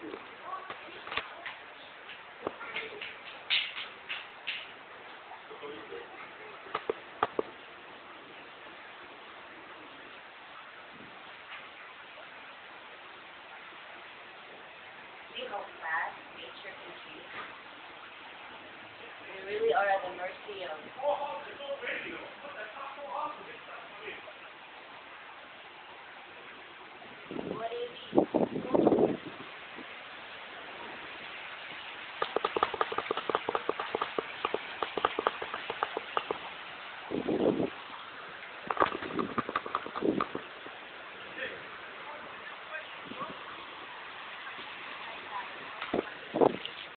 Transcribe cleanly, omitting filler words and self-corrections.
See how fast nature can change? We really are at the mercy of what if